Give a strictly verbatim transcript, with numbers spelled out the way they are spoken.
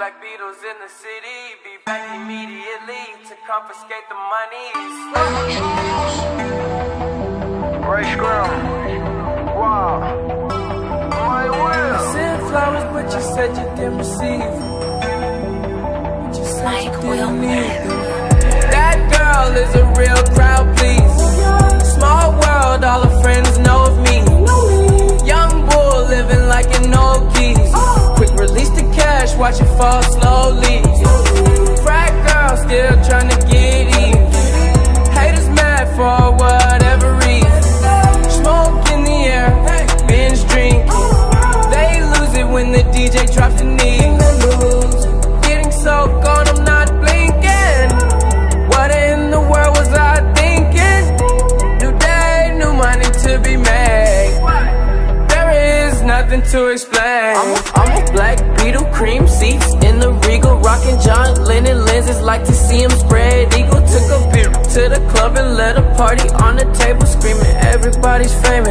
Black Beatles in the city, be back immediately to confiscate the monies. Ray Scrum. Wow. My will. I sent flowers, but you said you didn't receive. But you said Mike you didn't Will. need them. That girl is a real crowd, please. Small world, all her friends know of me. Young bull living like an old keys. Quick release the cash, watch it fall slowly. Frat girl still trying to get even. Haters mad for whatever reason. Smoke in the air, binge drink. They lose it when the D J drops the knee. Getting so gone, I'm not blinking. What in the world was I thinking? New day, new money to be made. There is nothing to explain. I'm a, I'm a black Beetle, cream seats in the Regal, rocking John Lennon lenses, like to see him spread eagle. Took a beer to the club and let a party on the table, screaming everybody's famous.